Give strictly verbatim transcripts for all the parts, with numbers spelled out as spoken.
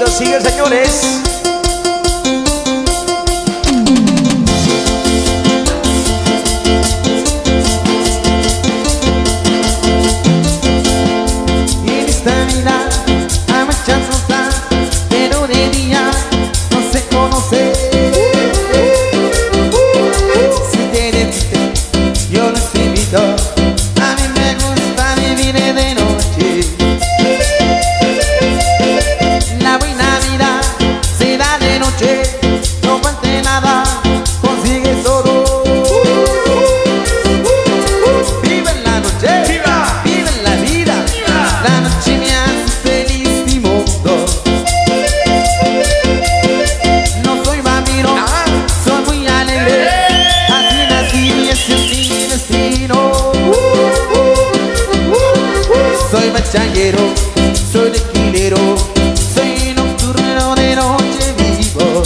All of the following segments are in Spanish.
lo sigue, señores. En esta vida hay muchas cosas, pero de día no se conoce. Si te deciste, yo los invito. A mí me gusta vivir de noche. La buena vida se da de noche, no falta nada, consigues todo. Vive en la noche, ¡Viva! vive en la vida. ¡Viva! La noche me hace feliz mi mundo. No soy vampiro, Ajá. soy muy alegre. Así nací y ese es mi destino. Soy machanguero, soy tequilero, soy nocturno, de noche vivo.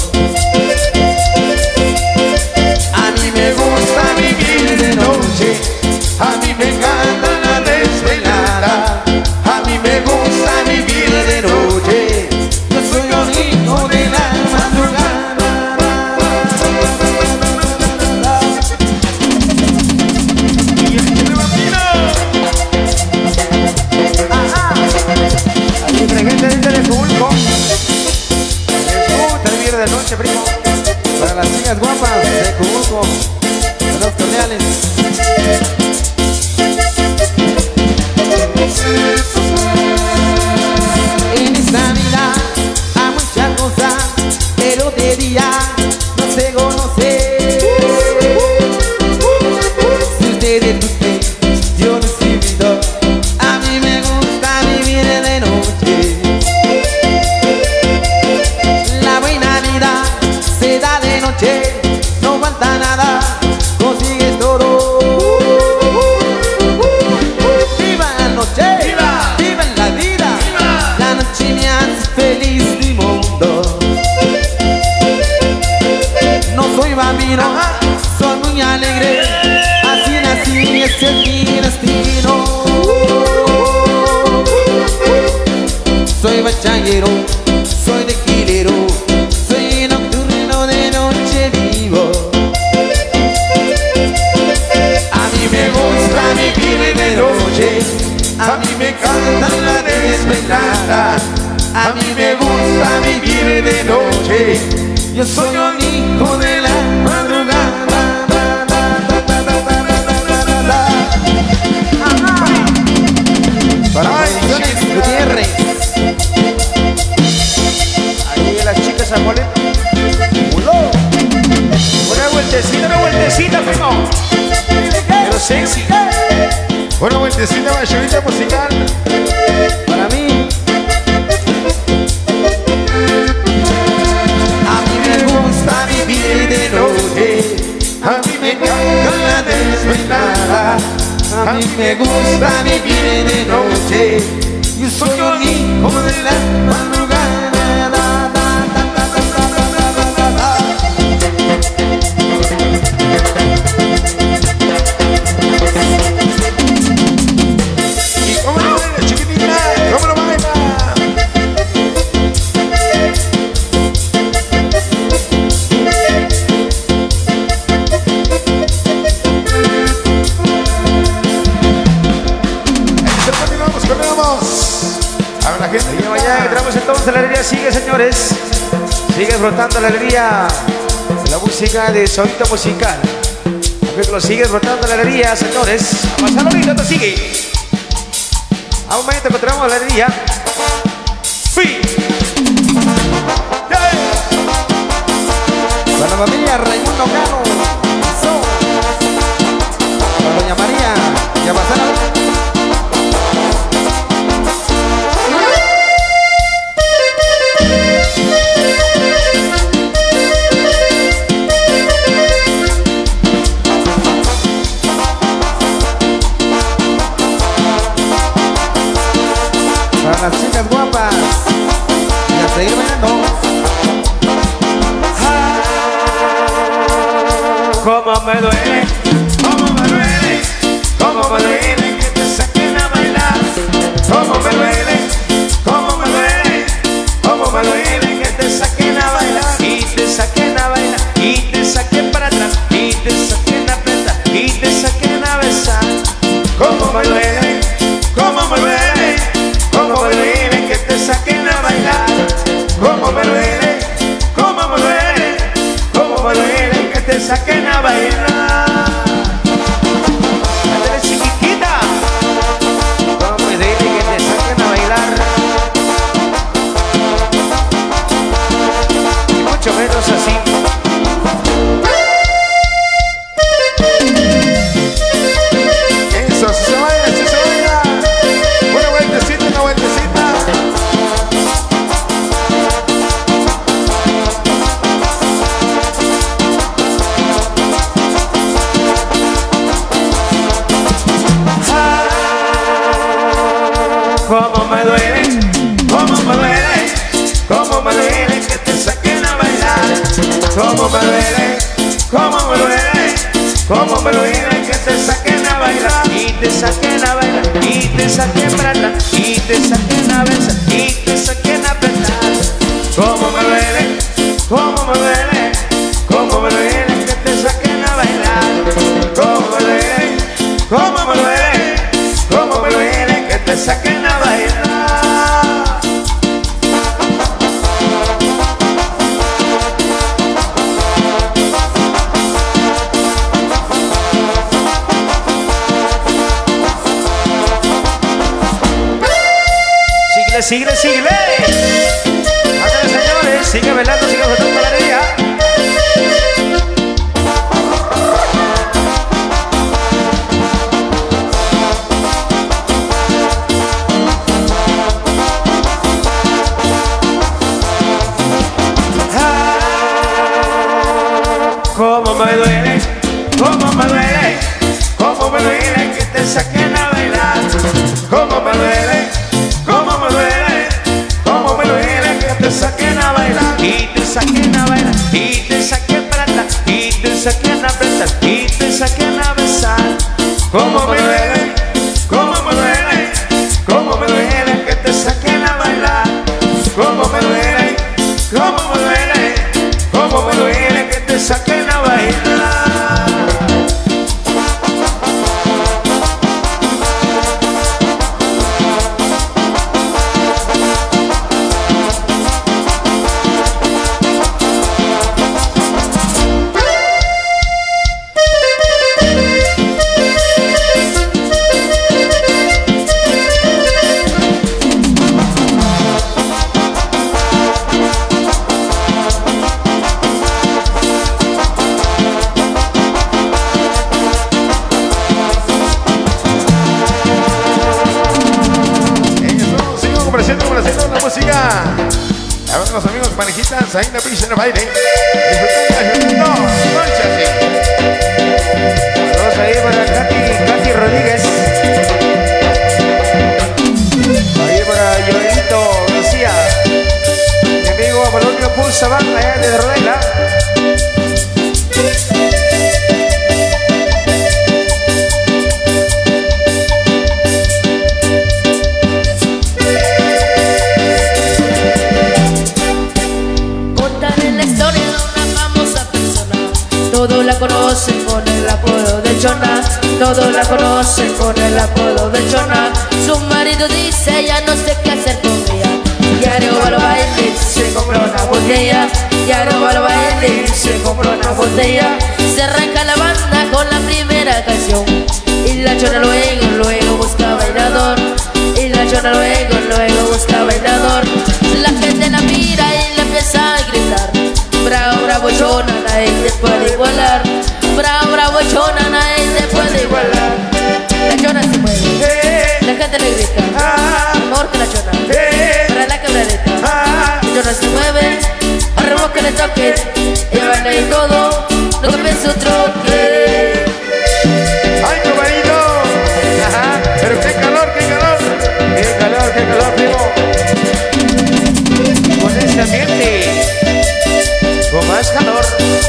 A mí me gusta vivir de noche, a mí me encanta la desvelada. A mí me gusta vivir de noche, yo soy un hijo de la madrugada. Y el chile vampiro. Ajá. Aquí presente desde de Tulco. Les gusta vivir de noche, primo. Para las chicas guapas de Cubulco, de los Cordiales. En esta vida hay muchas cosas, pero de día no se conoce. Si usted es usted, yo les invito. A mí me gusta vivir de noche. La buena vida se da de noche, no falta nada, consigues todo. ¡Viva la noche! ¡Viva! ¡Viva la vida! ¡Viva! La noche me hace feliz mi mundo. No soy vampiro, Ajá. soy muy alegre. Así nací, ese es mi destino. Soy bachanguero, soy tequilero, soy nocturno, de noche vivo. A mí me gusta vivir de noche, a mí me encanta la desvelada. A mí me gusta vivir de noche, yo soy un hijo de la madrugada. Para Producciones Gutiérrez. Ahí las chicas San Juan. Una vueltecita, una vueltecita, primo. Pero sexy. Una vueltecita, mayorita musical. Para mí. A mí me gusta vivir de noche, a mí me encanta la desvelada. A mí me gusta vivir de noche, yo soy un hijo de la madrugada. ¿Y cómo lo baila, chiquitita? ¿Cómo lo baila? Continuamos, continuamos. A ver la gente. Y mañana entramos entonces a la alegría. Sigue, señores. Sigue brotando la alegría. La música de Solito Musical. Lo sigue brotando la alegría, señores. A pasar ahorita, te sigue. A un momento encontramos la alegría. ¡Fui! Para la familia Raimundo Cano, so. Para doña María, ya pasaron. Para las chicas guapas y a seguir bailando. Cómo me duele, cómo me duele, cómo me duele que te saquen a bailar. Cómo me duele, cómo me duele, cómo me duele. como me lo diré que te saquen a bailar, y te saquen a bailar, y te saquen plata, y te saquen a besar, y te saquen a apretar. como me duele, como me duele, como me duele que te saquen a bailar, como me duele, como me duele, como me duele que te saquen a bailar. Síguele, síguele. Ándale, señores, sigue bailando, sigue botando la alegría. Ah, cómo me duele, cómo me duele, cómo me duele que te saquen a bailar, cómo me duele, cómo me duele, cómo me duele que te saquen a bailar, y te saquen a bailar, y te saquen plata, y te saquen a apretar, y te saquen a besar. cómo me duele, cómo me duele, cómo me duele que te saquen a bailar, cómo me duele, cómo me duele, cómo me duele que te saquen a bailar. Los amigos parejitas ahí en la pista de baile, disfrutando, conchas. Saludos ahí para Katy, Katy Rodríguez. Ahí para Joelito García. Mi amigo Apolonio Pulsa Banda allá de Rodela. Todos la conocen con el apodo de Chona, todos la conocen con el apodo de Chona. Su marido dice ya no sé qué hacer con ella, diario va al baile, se compra una botella, diario va al baile, se compra una botella. Se arranca la banda con la primera canción y la Chona luego, luego busca bailador, y la Chona luego, luego busca bailador. La gente la mira y le empieza a gritar: bravo, bravo, Chona, nadie te puede igualar. Bravo, bravo, Chona, nadie te puede igualar. La Chona se mueve, la gente le grita: amor que la Chona, para la quebradita. La Chona se mueve, al ritmo que le toque, ella baila y todo, no cambia su troque. ¡Ay, compañito! Ajá, pero qué calor, qué calor, qué calor, qué calor, primo. Con este ambiente, con más calor.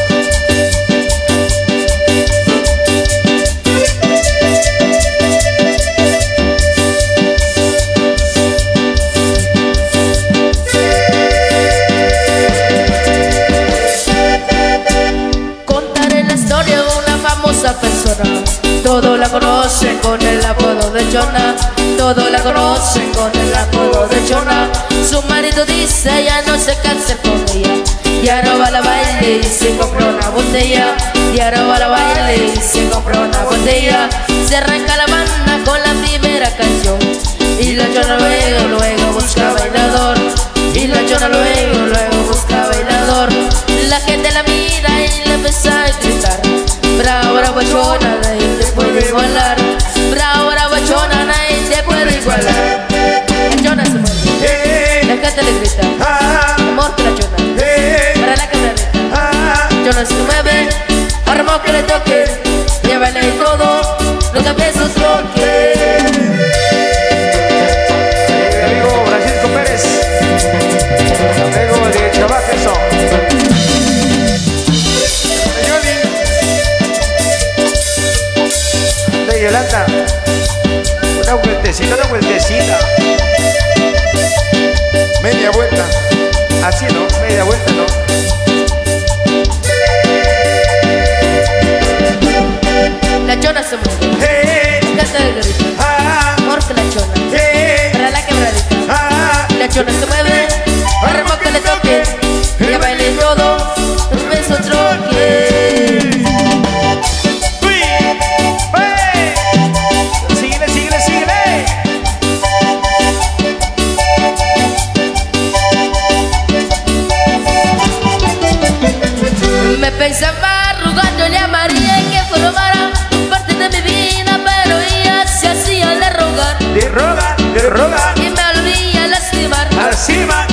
Contaré la historia de una famosa persona. Todos la conocen con el apodo de Chona, todos la conocen con el apodo de Chona. Su marido dice ya no se cansa con ella, ya no va a la baile y se compró una botella, ya no va a la baile y se compró una botella. Se arranca la banda con la primera canción y la Chona luego, luego busca bailador, y la Chona luego, luego busca bailador. La gente la mira y le empieza a gritar: bravo, bravo, Chona, nadie te puede igualar. Bravo, bravo, Chona, nadie te puede igualar. La Chona se mueve, la gente le grita: amor que la Chona, para la quebradita. La Chona se mueve, al ritmo que le toque, ella baila y todo, no cambia su troque.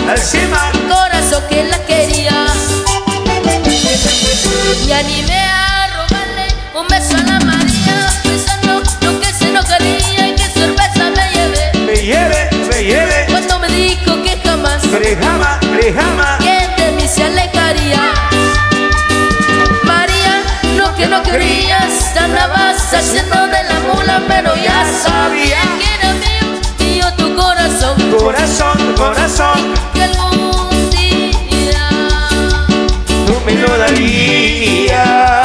encima. Corazón que la quería. Me animé a robarle un beso a la María, pensando lo que se no quería y qué sorpresa me llevé. Me lleve, me lleve. Cuando me dijo que jamás, Que jamás, que jamás. que de mí se alejaría. María, lo que no querías, andabas haciendo de la mula, pero ya sabía que era mío, mío tu corazón. Corazón, corazón, Que algún día tú me lo darías.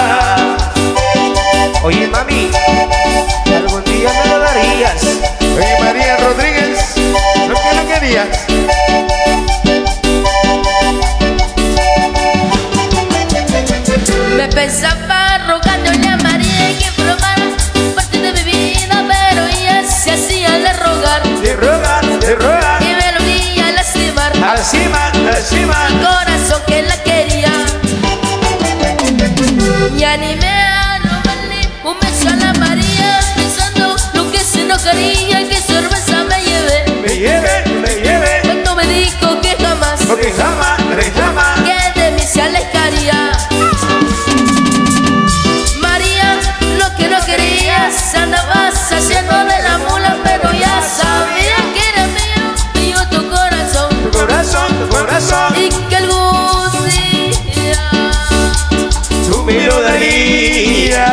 Oye, mami, algún día me lo darías. Oye, María Rodríguez, lo que no querías. me pensaba rogándole a María que probara parte de mi vida, pero ella se hacía de rogar Te rogan, te rogan. y me lo veía lastimar. Encima, encima. Corazón que la quería. Me animé a robarle un beso a la María, pensando lo que se no quería y qué sorpresa me llevé. Me lleve, me lleve. Cuando me dijo que jamás, Porque jamás, que jamás. que de mí se alejaría. María, lo que no querías, andabas haciendo de la mula, pero ya sabía que era mío, mío tu corazón. Tu corazón, tu corazón. Y que algún día Tú me lo darías.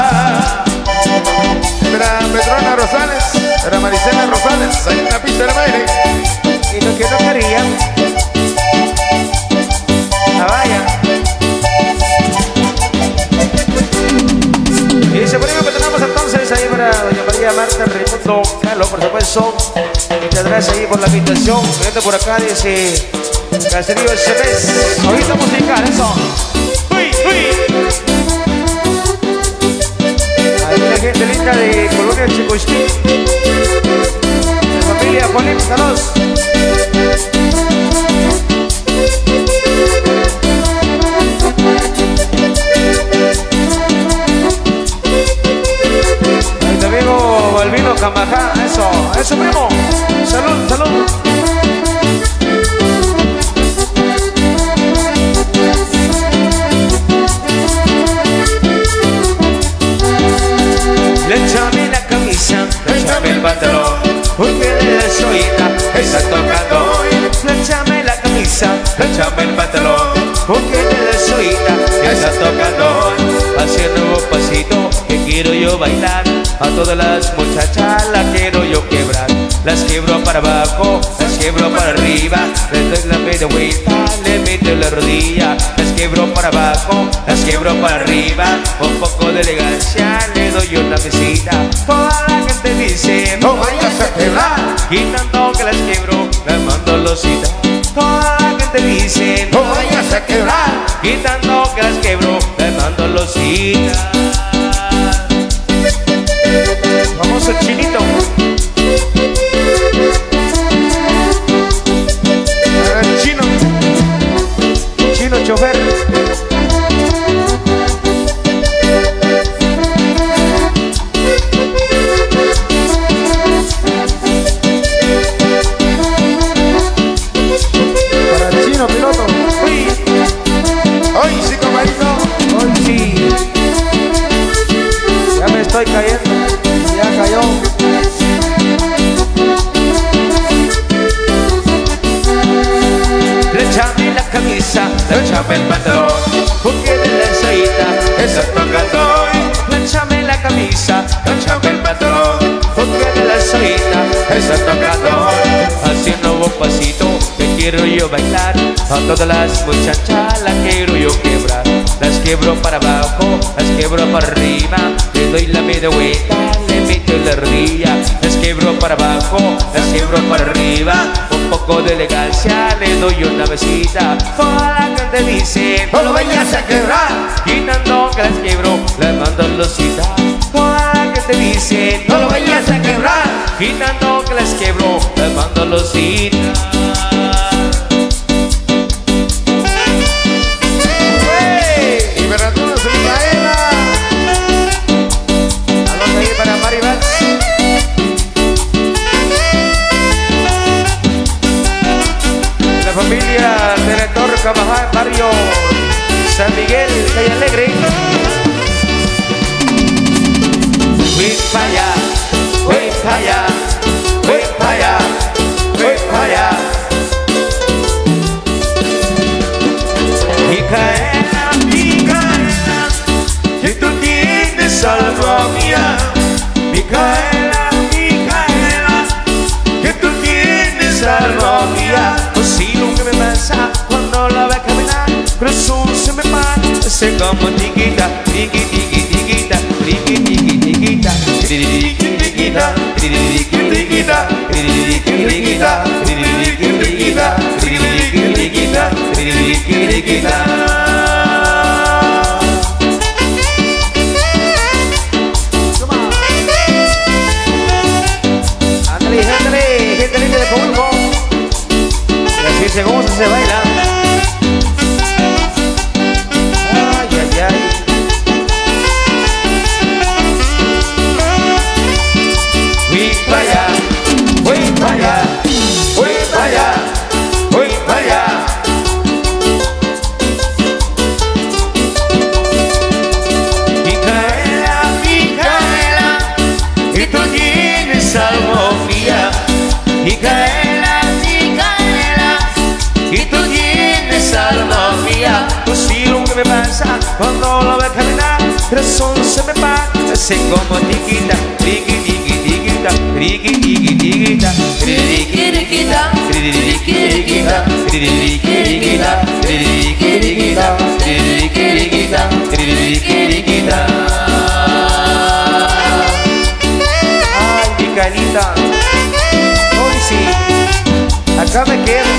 Era Petrona Rosales, era Maricela Rosales, ahí en la pista del baile. Y lo que no quería. Ah, vaya. Y ese premio que tenemos entonces ahí para doña María Marta Raimundo Calo, por supuesto. Muchas gracias ahí por la invitación. Veniendo por acá desde Caserío S M S. Ahorita musical, eso. Uy, uy. Ahí la gente linda de Colonia Chicoistí. La familia Juanín, saludos. Ahí tu amigo Balvino Camajá, eso, eso primo. Salud, salud. Échame la camisa, échame el pantalón, porque de la solita está tocando hoy. Échame la camisa, échame el pantalón, porque de la solita está tocando hoy. Haciendo un pasito que quiero yo bailar, a todas las muchachas las quiero yo quebrar. Las quiebro para abajo, las quiebro para arriba, les doy la media vuelta, le meto la rodilla. Las quiebro para abajo, las quiebro para arriba, un poco de elegancia le doy una mesita. Toda la gente dice No vayas a quebrar, y tanto que las quiebro, las mando losita. Toda la gente dice no vayas a quebrar. y tanto que las quebro, las mando losita. Vamos al chinito. Era el chino. Chino chofer. Para el chino piloto. Uy, Hoy sí, compañero. hoy sí. Ya me estoy cayendo. Ya cayó. Échame la camisa, échame el pantalón, porque de la ensaída está tocando hoy. Échame la camisa, échame el pantalón, porque de la ensaída está tocando hoy. Haciendo un pasito que quiero yo bailar, a todas las muchachas las quiero yo quebrar. Las quiebro para abajo, las quiebro para arriba, le doy la media vuelta, le meto la rodilla. Las quiebro para abajo, las quiebro para arriba, un poco de elegancia le doy una besita. Toda la gente dice No lo vayas a quebrar. quitando que las quiebro, las mando losita. Toda la gente dice No lo vayas a quebrar. quitando que las quiebro, las mando losita. Y Veracruz, Micaela. Vamos a ir para Maribel. La Cabajal, barrio San Miguel, calle Alegre. Voy pa' allá, voy pa' allá, voy pa' allá, voy pa' allá. Micaela, Micaela, que tú tienes algo mía. Micaela, Micaela, que tú tienes algo mía. Pues si lo que me pasa cuando la veo caminar, corazón se me parece como tiquita, tiqui, tiqui, tiquita, tiqui, tiqui, tiquita, tiqui, tiquita, tiqui, tiquita, tiqui, tiquita, tiqui, tiquita, tiqui, tiquita, tiqui, tiquita. Ándale, ándale, gente linda de público. Y así según se baila. Ay, ay, ay. Voy pa' allá, voy pa' allá, voy pa' allá, voy pa' allá. Micaela, Micaela, que tú tienes algo mía. Micaela, Micaela, que tú tienes algo mía. Pues si lo que me pasa cuando lo veo caminar, corazón se me parece como tiquita, tiqui, tiqui, tiquita, tiqui, tiqui, tiquita, tiqui, tiquita, tiqui, tiquita, tiqui, tiquita, tiqui, tiquita, tiqui, tiquita, tiqui, tiquita. Ay, Micaelita, hoy sí, acá me quedo.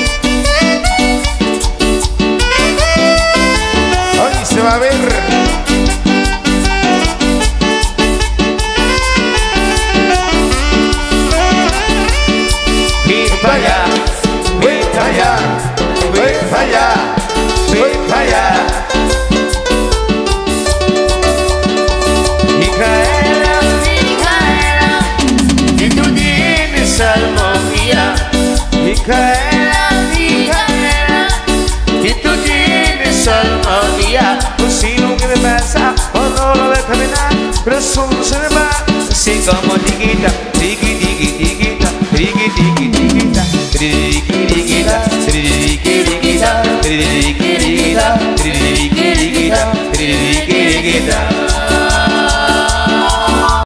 Hoy se va a ver. Voy pa' allá, voy pa' allá, voy pa' allá, voy pa' allá. Micaela, Micaela, que tú tienes algo mía. Micaela, Micaela, que tú tienes algo mía. Pues si lo que me pasa cuando lo veo caminar, corazón se me va así como tiquita, tiqui, tiqui, tiquita, tiqui, tiqui, tiquita, tiqui, tiquita, tiqui, tiquita, tiqui, tiquita, tiqui, tiquita, tiqui, tiquita.